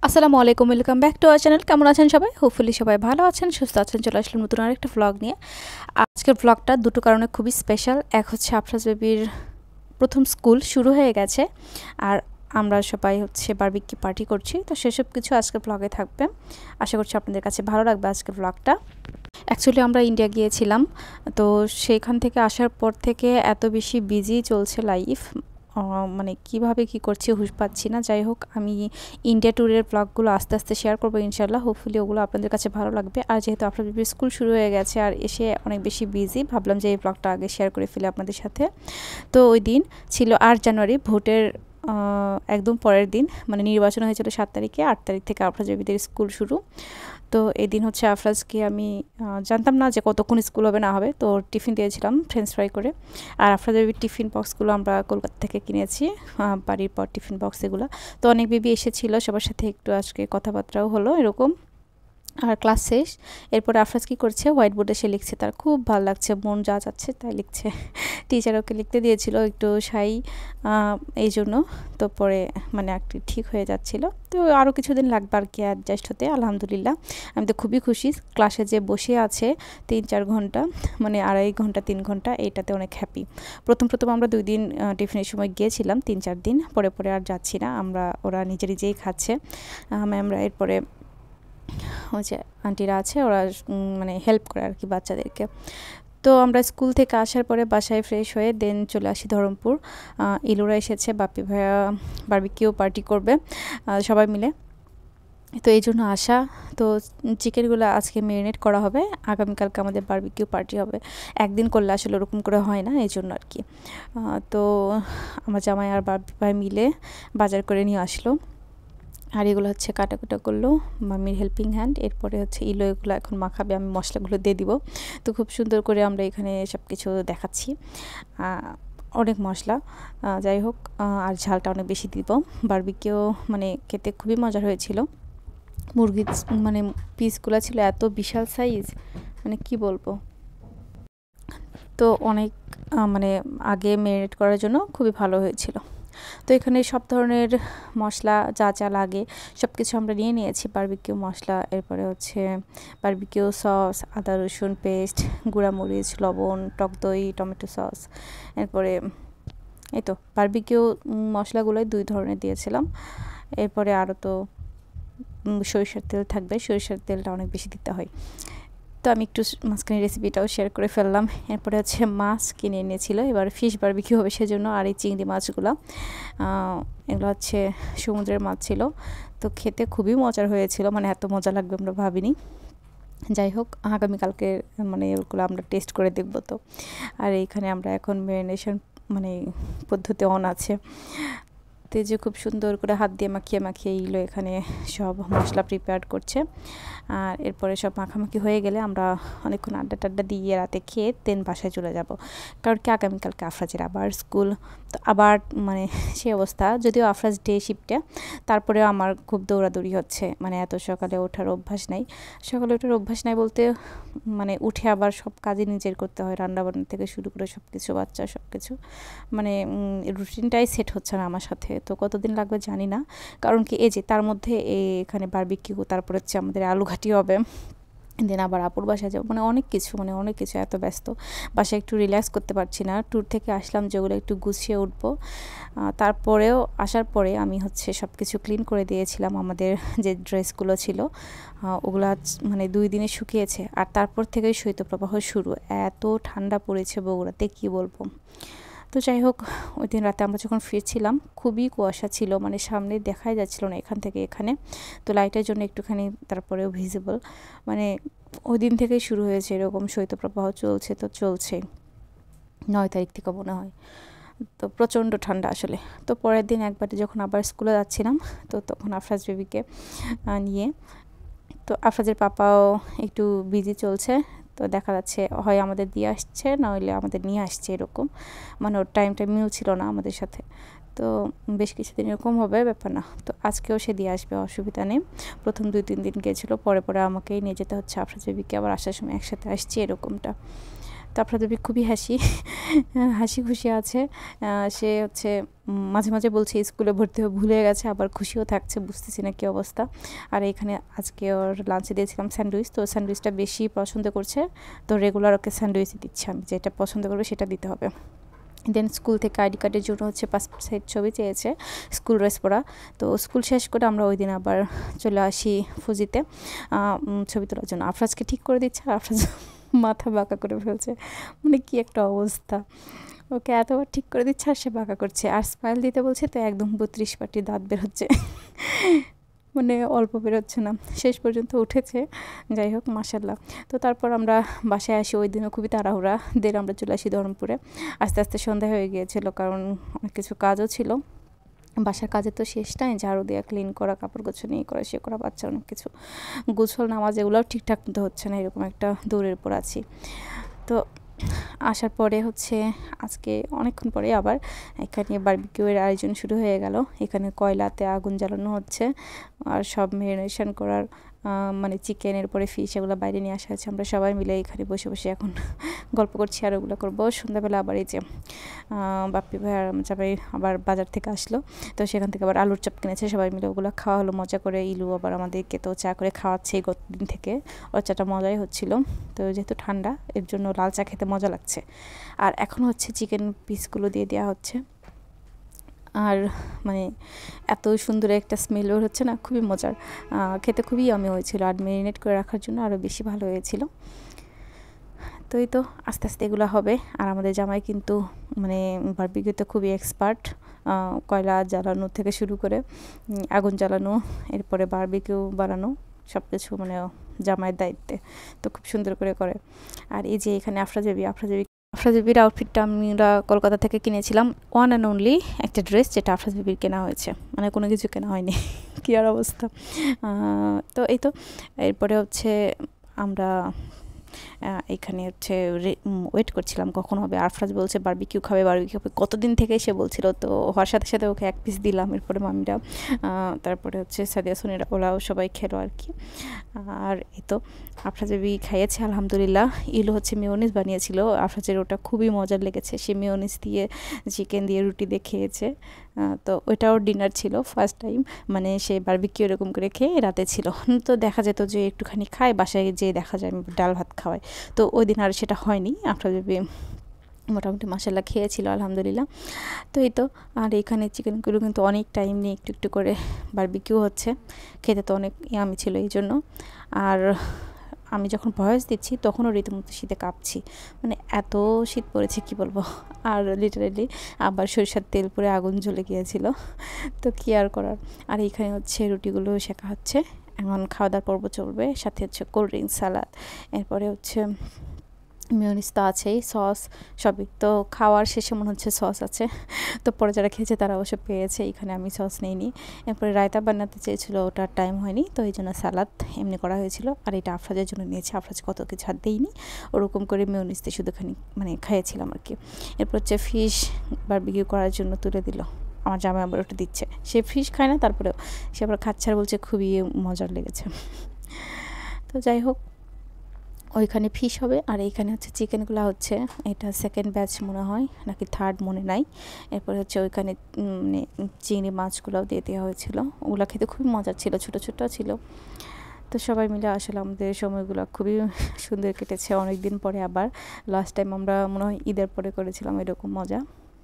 আসসালামু আলাইকুম, welcome back to our channel. কেমন আছেন সবাই? হোপফুলি সবাই ভালো আছেন, সুস্থ আছেন। চলে আসলাম নতুন আরেকটা ভ্লগ নিয়ে। আজকের ভ্লগটা দুটো কারণে খুবই স্পেশাল। এক হচ্ছে আফরাজ বেবির প্রথম স্কুল শুরু হয়ে গেছে, আর আমরা সবাই হচ্ছে বারবিকিউ পার্টি করছি। তো সেসব কিছু আজকের ভ্লগে থাকবে। আশা করছি আপনাদের কাছে ভালো লাগবে আজকের ভ্লগটা। অ্যাকচুয়ালি আমরা ইন্ডিয়া গিয়েছিলাম, তো সেইখান থেকে আসার পর থেকে এত বেশি বিজি চলছে লাইফ, মানে কিভাবে কি করছি হুঁশ পাচ্ছি না। যাই হোক, আমি ইন্ডিয়া ট্যুরের ব্লগগুলো আস্তে আস্তে শেয়ার করবো ইনশাল্লাহ। হোপফুলি ওগুলো আপনাদের কাছে ভালো লাগবে। আর যেহেতু আপনার বেবির স্কুল শুরু হয়ে গেছে আর এসে অনেক বেশি বিজি, ভাবলাম যে এই ব্লগটা আগে শেয়ার করে ফেলি আপনাদের সাথে। তো ওই দিন ছিল 8 জানুয়ারি, ভোটের একদম পরের দিন। মানে নির্বাচন হয়েছিল 7 তারিখে, 8 তারিখ থেকে আফরাজ বেবিদের স্কুল শুরু। তো এই দিন হচ্ছে আফরাজকে আমি জানতাম না যে কতক্ষণ স্কুল হবে না হবে, তো টিফিন দিয়েছিলাম ফ্রেঞ্চ ফ্রাই করে। আর আফরাজ বেবির টিফিন বক্সগুলো আমরা কলকাতা থেকে কিনেছি, বাড়ির পর টিফিন বক্স এগুলো। তো অনেক বেবি এসেছিলো, সবার সাথে একটু আজকে কথাবার্তাও হলো এরকম। আর ক্লাস শেষ। এরপরে আফরাজ কী করছে, হোয়াইট বোর্ডে সে লিখছে, তার খুব ভালো লাগছে, মন যা যাচ্ছে তাই লিখছে। টিচার ওকে লিখতে দিয়েছিল একটু সাই, এই জন্য। তো পরে মানে একটু ঠিক হয়ে যাচ্ছিল। তো আরও কিছুদিন লাগবে আর কি অ্যাডজাস্ট হতে। আলহামদুলিল্লাহ আমি তো খুবই খুশি। ক্লাসে যে বসে আছে 3-4 ঘন্টা, মানে 2.5 ঘন্টা 3 ঘন্টা, এইটাতে অনেক হ্যাপি। প্রথম আমরা 2 দিন টিফিনের সময় গিয়েছিলাম, 3-4 দিন, পরে আর যাচ্ছি না আমরা। ওরা নিজেই খাচ্ছে। ম্যামরা এরপরে ওই যে আন্টিরা আছে, ওরা মানে হেল্প করে আর কি বাচ্চাদেরকে। তো আমরা স্কুল থেকে আসার পরে বাসায় ফ্রেশ হয়ে দেন চলে আসি ধরমপুর। ইলুরা এসেছে, বাপি ভাইয়া বারবিকিউ পার্টি করবে সবাই মিলে, তো এই জন্য আসা। তো চিকেনগুলো আজকে ম্যারিনেট করা হবে, আগামীকালকে আমাদের বারবিকিউ পার্টি হবে। একদিন করলে আসলে ওরকম করে হয় না, এই জন্য আর কি। তো আমার জামাই আর বাপি ভাই মিলে বাজার করে নিয়ে আসলো। আর এগুলো হচ্ছে কাটাকুটা করলো মাম্মির হেল্পিং হ্যান্ড। এরপরে হচ্ছে ইলো এগুলো এখন মাখাবে, আমি মশলাগুলো দিয়ে দিব। তো খুব সুন্দর করে আমরা এখানে সব কিছু দেখাচ্ছি, অনেক মশলা। যাই হোক, আর ঝালটা অনেক বেশি দিব। বারবিকিউ মানে খেতে খুবই মজার হয়েছিল। মুরগির মানে পিসগুলো ছিল এত বিশাল সাইজ, মানে কি বলবো। তো অনেক মানে আগে ম্যারিনেট করার জন্য খুবই ভালো হয়েছিল। তো এখানে সব ধরনের মশলা যা যা লাগে সব কিছু আমরা নিয়ে নিয়েছি। বারবিকিউ মশলা, এরপরে হচ্ছে বারবিকিউ সস, আদা রসুন পেস্ট, গুঁড়ামরিচ, লবণ, টক দই, টমেটো সস। এরপরে এই তো বারবিকিউ মশলাগুলোই 2 ধরনের দিয়েছিলাম। এরপরে আরও তো সরিষার তেল থাকবে, সরিষার তেলটা অনেক বেশি দিতে হয়। তো আমি একটু মাঝখানে রেসিপিটাও শেয়ার করে ফেললাম। এরপরে হচ্ছে মাছ কিনে এনেছিল, এবার ফিশ বারবিকিউ হবে সেজন্য। আর এই চিংড়ি মাছগুলো, এগুলো হচ্ছে সমুদ্রের মাছ ছিল। তো খেতে খুবই মজার হয়েছিল, মানে এত মজা লাগবে আমরা ভাবিনি। যাই হোক, আগামীকালকে মানে এগুলো আমরা টেস্ট করে দেখব। তো আর এইখানে আমরা এখন ম্যারিনেশন মানে পদ্ধতি অন আছে। তেজে খুব সুন্দর করে হাত দিয়ে মাখিয়ে ইলো এখানে সব মশলা প্রিপেয়ার করছে। আর এরপরে সব মাখামাখি হয়ে গেলে আমরা অনেকক্ষণ আড্ডা টাড্ডা দিয়ে রাতে খেয়ে দেন বাসায় চলে যাব। কারণ কি আগামীকালকে আফরাজের আবার স্কুল, তো আবার মানে সেই অবস্থা। যদিও আফরাজ ডে শিফটে, তারপরেও আমার খুব দৌড়াদৌড়ি হচ্ছে, মানে এত সকালে ওঠার অভ্যাস নাই। সকালে ওঠার অভ্যাস নাই বলতে মানে উঠে আবার সব কাজই নিজের করতে হয়, রান্নাবান্না থেকে শুরু করে সব কিছু, বাচ্চা সব কিছু, মানে রুটিনটাই সেট হচ্ছে না আমার সাথে। তো কতদিন লাগবে জানি না। কারণ কি এই যে তার মধ্যে এখানে বারবিকিউ, তারপর হচ্ছে আমাদের আলু ঘাটি হবে, দেন আবার আপুর বাসায় যাবো, মানে অনেক কিছু, এত ব্যস্ত। বাসায় একটু রিল্যাক্স করতে পারছি না। ট্যুর থেকে আসলাম যেগুলো একটু গুছিয়ে উঠবো। তারপরেও আসার পরে আমি হচ্ছে সব কিছু ক্লিন করে দিয়েছিলাম। আমাদের যে ড্রেসগুলো ছিল ওগুলা মানে 2 দিনে শুকিয়েছে। আর তারপর থেকেই শৈত্যপ্রবাহ শুরু। এত ঠান্ডা পড়েছে বগুড়াতে, কি বলবো। তো যাই হোক, ওই দিন রাতে আমরা যখন ফিরছিলাম খুবই কুয়াশা ছিল, মানে সামনে দেখাই যাচ্ছিল না এখান থেকে এখানে। তো লাইটের জন্য একটুখানি তারপরেও ভিজিবল, মানে ওই দিন থেকেই শুরু হয়েছে এরকম শৈত্যপ্রবাহ চলছে, তো চলছে 9 তারিখ থেকে মনে হয়। তো প্রচণ্ড ঠান্ডা আসলে। তো পরের দিন একবারে যখন আবার স্কুলে যাচ্ছিলাম, তো তখন আফরাজ বেবিকে নিয়ে, তো আফরাজের পাপাও একটু বিজি চলছে। তো দেখা যাচ্ছে হয় আমাদের দিয়ে আসছে, নইলে আমাদের নিয়ে আসছে, এরকম। মানে ওর টাইমটা মিলছিল না আমাদের সাথে। তো বেশ কিছুদিন এরকম হবে, ব্যাপার না। তো আজকেও সে দিয়ে আসবে, অসুবিধা নেই। প্রথম 2-3 দিন গিয়েছিলো, পরে আমাকেই নিয়ে যেতে হচ্ছে আফরাজ বেবিকে। আবার আসার সময় একসাথে আসছি, এরকমটা। তো আপনাদের খুবই হাসি খুশি আছে। সে হচ্ছে মাঝে মাঝে বলছে স্কুলে ভর্তি হয়ে ভুলে গেছে, আবার খুশিও থাকছে, বুঝতেছি না কী অবস্থা। আর এখানে আজকে ওর লাঞ্চে দিয়েছিলাম স্যান্ডউইচ, তো স্যান্ডউইচটা বেশি পছন্দ করছে, তো রেগুলার ওকে স্যান্ডউইচ দিচ্ছি আমি, যেটা পছন্দ করবে সেটা দিতে হবে। দেন স্কুল থেকে আইডি কার্ডের জন্য হচ্ছে পাসপোর্ট সাইজ ছবি চেয়েছে, স্কুল ড্রেস পরা। তো স্কুল শেষ করে আমরা ওই দিন আবার চলে আসি ফুজিতে ছবি তোলার জন্য। আফরাজকে ঠিক করে দিচ্ছে, আর আফরাজ মাথা বাঁকা করে ফেলছে, মানে কি একটা অবস্থা। ওকে এতবার ঠিক করে দিচ্ছে আর সে বাঁকা করছে, আর স্মাইল দিতে বলছে তো একদম 32 পাটি দাঁত বের হচ্ছে, মানে অল্প বেরোচ্ছে না, শেষ পর্যন্ত উঠেছে। যাই হোক মাশাল্লাহ। তো তারপর আমরা বাসায় আসি, ওই দিনও খুবই তাড়াহুড়া। দেন আমরা চলে আসি ধরমপুরে। আস্তে আস্তে সন্ধ্যা হয়ে গিয়েছিল, কারণ অনেক কিছু কাজও ছিল। বাসার কাজে তো শেষ নাই, ঝাড়ু দেওয়া, ক্লিন করা, কাপড় গোছানো, নিয়ে করা, সে করা, বাচ্চা অনেক কিছু, গোছল নামাজ, এগুলোও ঠিকঠাক মতো হচ্ছে না, এরকম একটা দৌড়ের উপর আছি। তো আসার পরে হচ্ছে আজকে অনেকক্ষণ পরে আবার এখানে বারবিকিউয়ের আয়োজন শুরু হয়ে গেল। এখানে কয়লাতে আগুন জ্বালানো হচ্ছে, আর সব ম্যারিনেশন করার মানে চিকেনের পরে ফিশ এগুলো বাইরে নিয়ে আসা হচ্ছে। আমরা সবাই মিলে এখানে বসে বসে এখন গল্প করছি আর ওগুলো করবো। সন্ধ্যাবেলা আবার এই যে বাপ্পি ভাই আর সবাই আবার বাজার থেকে আসলো, তো সেখান থেকে আবার আলুর চপ কিনেছে, সবাই মিলে ওগুলো খাওয়া হলো মজা করে। ইলু আবার আমাদেরকে তো চা করে খাওয়াচ্ছে গত দিন থেকে, ওর চাটা মজাই হচ্ছিলো। তো যেহেতু ঠান্ডা, এর জন্য লাল চা খেতে মজা লাগছে। আর এখন হচ্ছে চিকেন পিসগুলো দিয়ে দেওয়া হচ্ছে, আর মানে এত সুন্দর একটা স্মেল বের হচ্ছে না, খুবই মজার, খেতে খুবই ইয়ামি হয়েছিল, আর ম্যারিনেট করে রাখার জন্য আরও বেশি ভালো হয়েছিল। তো এই তো আস্তে আস্তে এগুলো হবে। আর আমাদের জামাই কিন্তু মানে বারবিকিউতে খুবই এক্সপার্ট, কয়লা জ্বালানো থেকে শুরু করে আগুন জ্বালানো, এরপরে বারবিকিউ বানানো, সব কিছু মানে জামাইয়ের দায়িত্বে, তো খুব সুন্দর করে করে। আর এই যে এখানে আফরাজেবির আউটফিটটা আমরা কলকাতা থেকে কিনেছিলাম, ওয়ান অ্যান্ড অনলি একটা ড্রেস, যেটা আফরাজেবির কেনা হয়েছে, মানে কোনো কিছু কেনা হয়নি। কী আর অবস্থা। তো এই তো এরপরে হচ্ছে আমরা এখানে হচ্ছে ওয়েট করছিলাম কখন হবে। আফরাজ বলছে বারবিকিউ খাবে, কতদিন থেকে সে বলছিল, তো হওয়ার সাথে সাথে ওকে এক পিস দিলাম। এরপরে মামিরা, তারপরে হচ্ছে সাদিয়া সুনিরা, ওরাও সবাই খেলো আর কি। আর এই তো আফরাজেবি খাইয়েছে আলহামদুলিল্লাহ। ইলু হচ্ছে মেয়োনিজ বানিয়েছিল, আফরাজের ওটা খুবই মজার লেগেছে, সে মেয়োনিজ দিয়ে চিকেন দিয়ে রুটি দিয়ে খেয়েছে। তো ওইটাও ডিনার ছিল, ফার্স্ট টাইম মানে সে বারবিকিউ এরকম করে খেয়ে রাতে ছিল। তো দেখা যেত যে একটুখানি খায়, বাসায় যেয়ে দেখা যায় ডাল ভাত খাওয়ায়, তো ওই দিন আর সেটা হয়নি। আফরাজেবি মোটামুটি মাশাল্লাহ খেয়েছিল আলহামদুলিল্লাহ। তো এই তো, আর এখানে চিকেনগুলো কিন্তু অনেক টাইম নিয়ে একটু একটু করে বারবিকিউ হচ্ছে, খেতে তো অনেক ইয়ামি ছিল এই জন্য। আর আমি যখন ভয়েস দিচ্ছি তখনও রীতিমতো শীতে কাঁপছি, মানে এত শীত পড়েছে কি বলবো। আর লিটারেলি আবার সরিষার তেল পরে আগুন জ্বলে গিয়েছিল, তো কি আর করার। আর এইখানে হচ্ছে রুটিগুলো শেখা হচ্ছে, এখন খাওয়া দাওয়ার পর্ব চলবে, সাথে হচ্ছে কোল্ড ড্রিঙ্কস, সালাদ, এরপরে হচ্ছে মেয়োনিজ তো আছেই, সস সবই। তো খাওয়ার শেষে মনে হচ্ছে সস আছে, তো পরে যারা খেয়েছে তারা অবশ্য পেয়েছে, এখানে আমি সস নিইনি। এরপরে রায়তা বানাতে চেয়েছিলো, ওটার টাইম হয়নি, তো এই জন্য সালাদ এমনি করা হয়েছিল। আর এটা আফরাজের জন্য নিয়েছি, আফরাজ কত কিছু হাত দিইনি, ওরকম করে মেয়োনিজ দিয়ে শুধুখানি মানে খাইয়েছিলাম আর কি। এরপর হচ্ছে ফিশ বারবিকিউ করার জন্য তুলে দিল, আমার জামাই আবার ওটা দিচ্ছে, সে ফিশ খায় না, তারপরেও সে আবার খাচ্ছে আর বলছে খুবই মজার লেগেছে। তো যাই হোক, ওইখানে ফিশ হবে, আর এইখানে হচ্ছে চিকেনগুলো হচ্ছে, এটা সেকেন্ড ব্যাচ মনে হয় নাকি থার্ড মনে নাই। এরপরে হচ্ছে ওইখানে মানে চিংড়ি মাছগুলোও দিয়ে দেওয়া হয়েছিল, ওগুলো খেতে খুবই মজার ছিল, ছোটো ছোটো ছিল। তো সবাই মিলে আসলে আমাদের সময়গুলো খুবই সুন্দর কেটেছে, অনেক দিন পরে আবার। লাস্ট টাইম আমরা মনে হয় ঈদের পরে করেছিলাম এরকম মজা।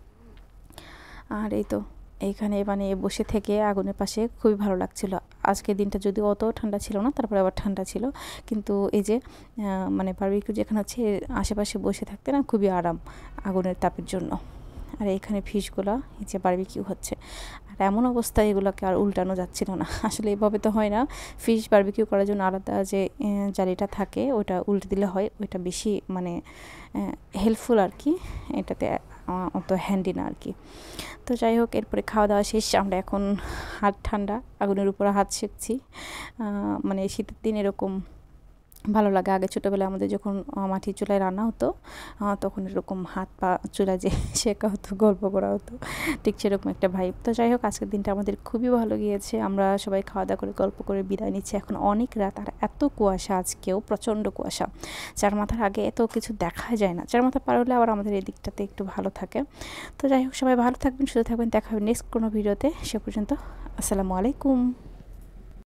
আর এই তো এইখানে মানে বসে থেকে আগুনের পাশে খুবই ভালো লাগছিল। আজকের দিনটা যদিও অত ঠান্ডা ছিল না, তারপরে আবার ঠান্ডা ছিল, কিন্তু এই যে মানে বারবিকিউ যেখানে হচ্ছে আশেপাশে বসে থাকতে না খুবই আরাম আগুনের তাপের জন্য। আর এইখানে ফিশগুলো এই যে বারবিকিউ হচ্ছে, আর এমন অবস্থা এগুলোকে আর উল্টানো যাচ্ছিল না, আসলে এভাবে তো হয় না। ফিশ বারবিকিউ করার জন্য আলাদা যে জালিটা থাকে ওটা উল্টে দিলে হয়, ওইটা বেশি মানে হেল্পফুল আর কি, এটাতে অত হ্যান্ডি না আর কি। তো যাই হোক, এরপরে খাওয়া দাওয়া শেষ, আমরা এখন হাত ঠান্ডা আগুনের উপরে হাত সেঁকছি। মানে শীতের দিন এরকম ভালো লাগে। আগে ছোটোবেলায় আমাদের যখন মাটির চুলায় রান্না হতো তখন এরকম হাত পা চুলায় যে শেখা হতো, গল্প করা হতো, ঠিক সেরকম একটা ভাইব। তো যাই হোক, আজকের দিনটা আমাদের খুবই ভালো গিয়েছে। আমরা সবাই খাওয়া দাওয়া করে গল্প করে বিদায় নিচ্ছি। এখন অনেক রাত, আর এত কুয়াশা, আজকেও প্রচণ্ড কুয়াশা। চার মাথার আগে এত কিছু দেখা যায় না, চার মাথা পার হলে আবার আমাদের এই দিকটাতে একটু ভালো থাকে। তো যাই হোক, সবাই ভালো থাকবেন, সুস্থ থাকবেন, দেখা হবে নেক্সট কোনো ভিডিওতে। সে পর্যন্ত আসসালামু আলাইকুম।